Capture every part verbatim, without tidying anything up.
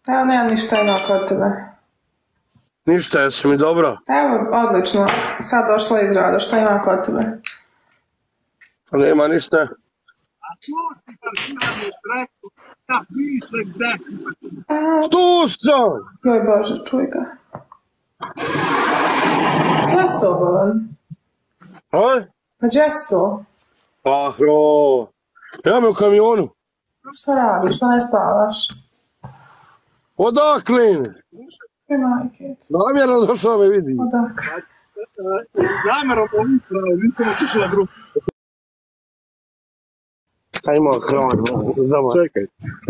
Evo, nemam ništa ima kod tebe. Ništa, jesi mi dobro? Evo, odlično. Sad došla iz rada, šta ima kod tebe? Pa nema ništa. A tu si parkirani sreću, ja piše gde. Tu sam! Joj Bože, čuj ga. Gdje si to, Bolan? A? Pa gdje si to? Ah, ro. Ja me u kamionu. Šta radiš, šta ne spavaš? Odakle? Kaj majke? Namjerno došao me vidi. Odakle? S namjerom ovom pravu, nisam otišla drugu. Šta ima kran? Čekaj.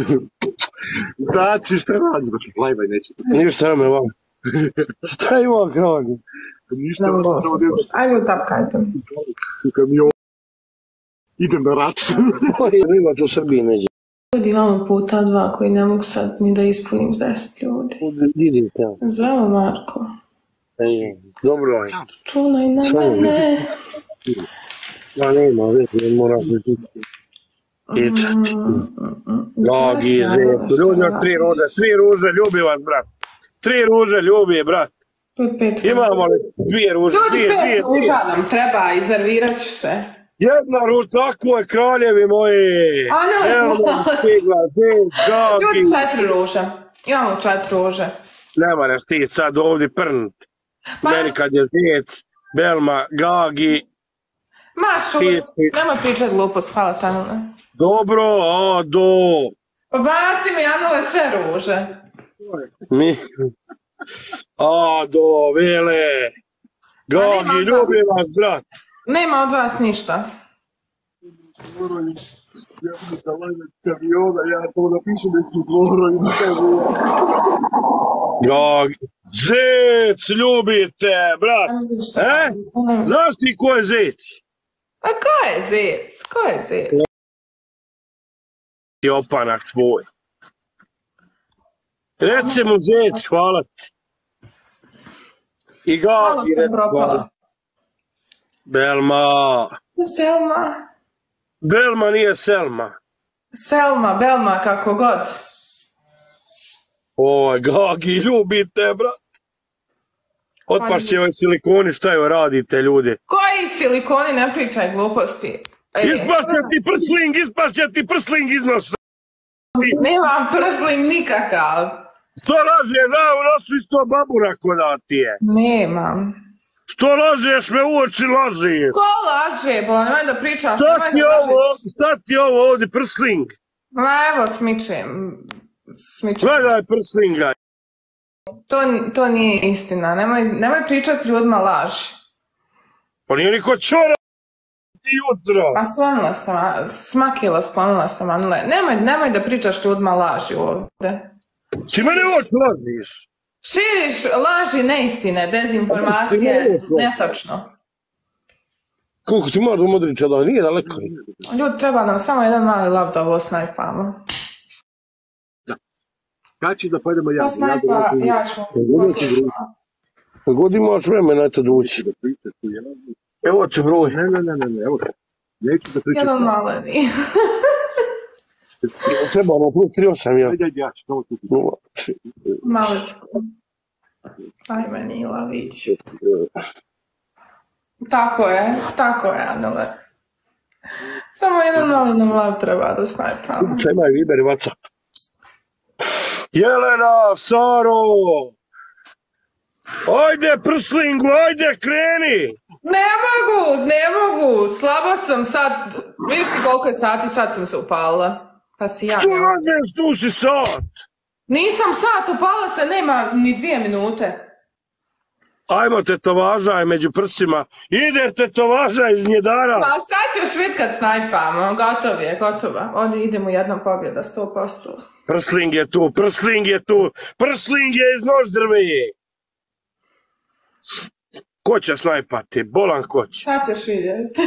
Znači, šta radiš? Lajvaj neće. Ništa me vam. Šta ima kran? Ništa. Ajde utapkajte. U kamionu. Idem na račun. Ima tu Srbiji neđe. Ljudi imamo puta dva koji ne mogu sad ni da ispunim s deset ljudi. Idite. Zdravo, Marko. Dobro je. Čunaj na mene. Ja nema, već ne moram se ti. Ičati. Dragi zecu. Ljudi još tri ruže, tri ruže, ljubi vas, brat. Tri ruže, ljubi, brat. Imamo li dvije ruže? Ljudi pet ruža nam treba, iznervirat ću se. Jedna ruž, tako je, kraljevi moji. Ana, ljudi četiri ruže. Imamo četiri ruže. Ne moraš ti sad ovdje prnt. Meni kad je zec, Belma, Gagi. Ma šut, nemoj pričat glupost, hvala Tanule. Dobro, a do. Pa baci mi Anule sve ruže. Mi. A do, vele. Gagi, ljubim vas, brat. Nema od vas ništa. Ja bih da lajme kamiona, ja to napišem da si Loro i da kažu jas. Gagi, zec, ljubite, brat. E? Znaš ti ko je zec? A ko je zec? Ko je zec? Ti opanak tvoj. Reci mu zec, hvala ti. I Gagi, reci hvala. Belma. Selma. Belma nije Selma. Selma, Belma, kako god. Oj, Gagi, ljubite, brat. Otpašće ovaj silikoni, šta joj radite, ljudi? Koji silikoni, ne pričaj gluposti. Ispašće ti prsling, ispašće ti prsling iz nosa. Nemam prsling nikakav. Što laže, da, u nosu isto babura koda ti je. Nemam. Što lažeš me u oči, laži? Ko laže, bo nemoj da pričaš, nemoj da lažeš. Šta ti je ovo ovdje, prsling? Ma evo, smičem. Smičem. Gledaj prslinga. To, to nije istina, nemoj, nemoj pričat ljudima laži. Pa nije niko čora ti jutro. Pa sklonila sam, smakila sklonila sam, Anule. Nemoj, nemoj da pričaš ljudima laži ovdje. Ti mene u oči lažiš? Širiš laži, neistine, dezinformacije, netočno. Koliko ti mora umodrića da nije daleko? Ljudi, treba nam samo jedan mali lav da ovo snajpamo. Da. Kad ćeš da pojedemo ja? Pa snajpa, ja ću. God imaš vremena to doći. Evo ti broj. Ne, ne, ne, ne, evo te. Neću da pričati. Jedan maleni. Treba ono, plus tri osam, ja. Ajde, ajde, ja ću to kupiti. Malecko. Aj meni, lavić. Tako je, tako je, Anule. Samo jedan mali nam lav treba da snajpamo. Čemaj, Viber i WhatsApp. Jelena, Saro! Ajde, prslingu, ajde, kreni! Ne mogu, ne mogu, slaba sam sad, vidiš ti koliko je sati, sad sam se upalila. Pa si ja. Što rađeš, tu si sat? Nisam sat, upala se, nema ni dvije minute. Ajmo tetovaža je među prsima. Ide tetovaža iz Njedara. Pa sad ćeš vidjeti kad snajpamo, gotov je, gotova. Ovdje idemo jedna pobjeda, sto posto. Prsling je tu, prsling je tu, prsling je iz Noždrve. Ko će snajpati? Bolan ko će? Sad ćeš vidjeti.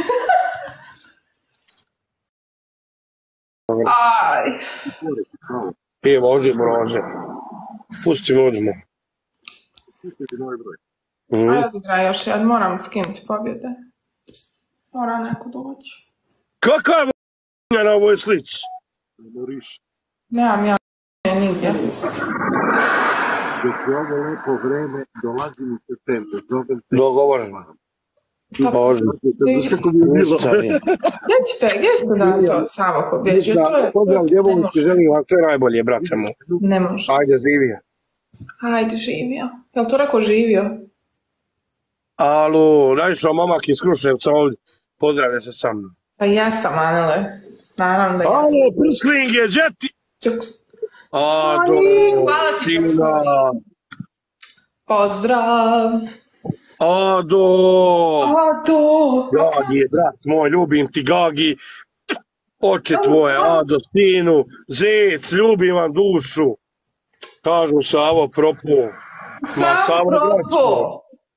Aj. Evo, ožimo rože. Pustimo, odimo. Pustite novi broj. Ajde, odigraj još, ja moram skinuti pobjede. Mora neko doći. Kakav je na ovoj slici? Moriš. Nemam ja nigdje. nigdje. Dok je ovo lepo vreme, dolazim u septembru. Dogovoreno. Bože. Znaš kako bi je bilo? Gdje ćete, gdje ste da Savo pobjeđio? Pozdrav djevojčice, želim vam sve najbolje, braće mu. Ne može. Ajde, živio. Ajde, živio. Jel to rekao živio? Alo, naišao momak iz Kruševca ovdje. Pozdravlja se sa mnom. Pa ja sam, Anele. Naravno da ja sam. Alo, prsling je, džeti! Ado, hvala ti, Tina. Pozdrav. Ado. Ado. Gagi, brat moj, ljubim ti, Gagi. Oče tvoje, Ado, sinu, zec, ljubim vam dušu. Kažu Savo propo. Savo propo.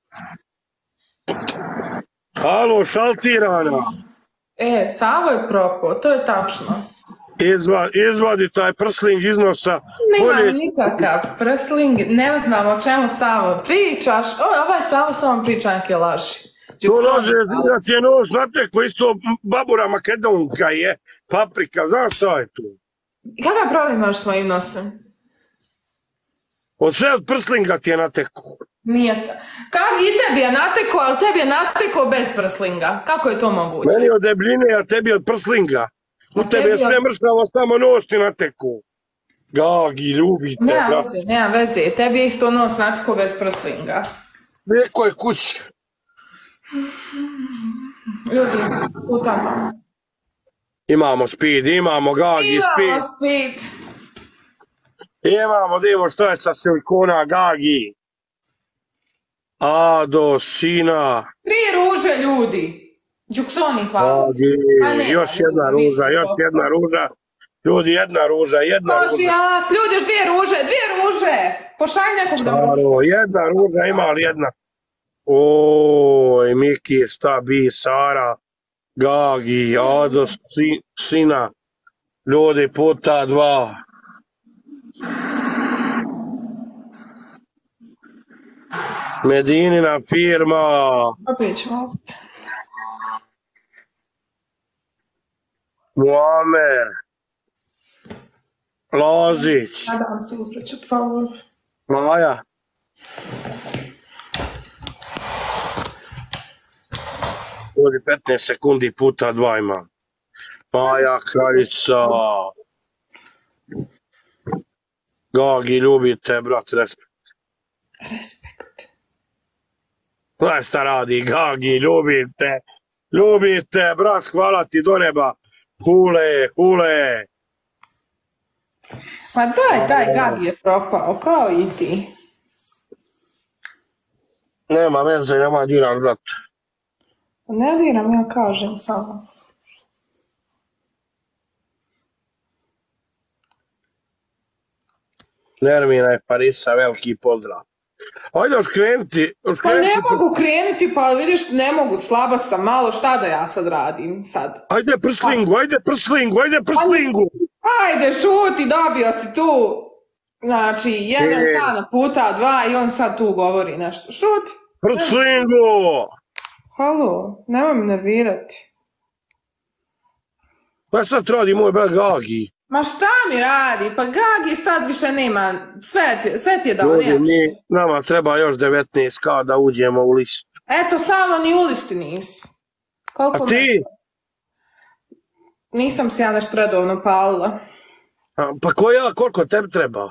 Alo, šaltirana. E, Savo je propo, to je tačno. Izva, izvadi taj prsling iz nosa. Nemam Bolje... nikakav prsling, ne znam o čemu Savo pričaš. O, ovaj Savo samo priča neke laži. To laže da ti je nos nateko, isto babura makedonka je, paprika, znaš šta je to? Kakav problem imaš s mojim nosem? Od sve od prslinga ti je nateko. Nije to. Kak i tebi je nateko, ali tebi je nateko bez prslinga. Kako je to moguće? Meni od debljine, a tebi od prslinga. U tebi je sve mršavo, samo nos ti nateko. Gagi, ljubite. Nema veze, nema veze. Tebi je isto nos nateko bez prslinga. Neko je kući. Ljudi, utamo. Imamo speed, imamo Gagi, speed. Imamo speed. Imamo, divo, što je sa silikona, Gagi. Ado, sina. Tri ruže, ljudi. Đuksoni, hvala. Gagi, još jedna ruža, još jedna ruža. Ljudi, jedna ruža, jedna ruža. Boži, ja, ljudi, još dvije ruže, dvije ruže. Pošalj nekog da ruža. Jedna ruža, ima li jedna? Oj, Miki, šta bi, Sara, Gagi, Ado, si, sina. Ljudi, puta dva. Medinina firma. Opet ćemo. Muamer. Lozić. Nadam se uzbrećat, favor. Maja. Ljudi, petnaest sekundi puta dva ima. Maja, kraljica. Gagi, ljubite, brat, respekt. Respekt. Znaš šta radi, Gagi, ljubite. Ljubite, brat, hvala ti do neba. Hule, hule. Ma daj, daj, Gagi je propao, kao i ti. Nema veze, nema diran, brat. Ne diram, ja kažem samo. Nermina je Parisa, veliki pozdrav. Ajde još krenuti. Pa ne mogu krenuti, pa vidiš, ne mogu, slaba sam malo, šta da ja sad radim sad? Ajde prslingu, ajde prslingu, ajde prslingu. Ajde, šuti, dobio si tu, znači, jedan kana puta dva i on sad tu govori nešto. Šuti. Prslingu. Halo, nemoj me nervirati. Pa šta ti radi moj brat Gagi? Ma šta mi radi? Pa Gagi sad više nema, sve ti je dao neći. Nama treba još devetnaest ka da uđemo u listu. Eto, samo ni u listi nisi. A ti? Nisam se ja nešto redovno palila. Pa koja, koliko tebi treba?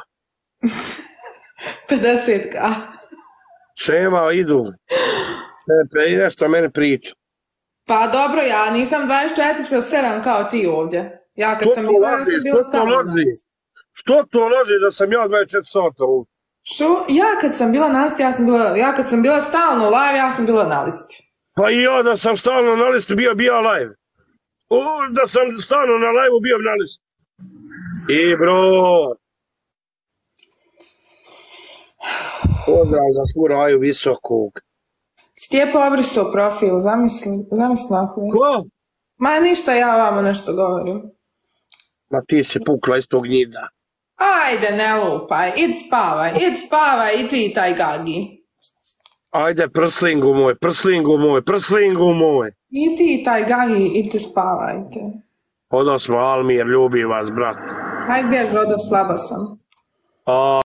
pedeset ka. Šema, idu. I nešto meni priča. Pa dobro, ja nisam dvadeset četiri kroz sedam kao ti ovdje. Ja kad sam bila, ja sam bila stalno. Što to loži da sam ja dvadeset četiri sata ovdje? Što? Ja kad sam bila na listi, ja sam bila, ja kad sam bila stalno live, ja sam bila na listi. Pa i ja da sam stalno na listi bio bio live. Da sam stalno na live bio na listi. I bro. Pozdrav za svu raju visokog. Stijepo obrisao profil, zamisli, zamisli ako je. Ko? Ma ništa, ja vama nešto govorim. Ma ti si pukla iz tog gnjida. Ajde, ne lupaj, id spavaj, id spavaj i ti taj Gagi. Ajde, prslingu moj, prslingu moj, prslingu moj. I ti taj Gagi, idite spavajte. Odo smo, Almir, ljubi vas, brat. Hajde bjež, odo, slaba sam. A,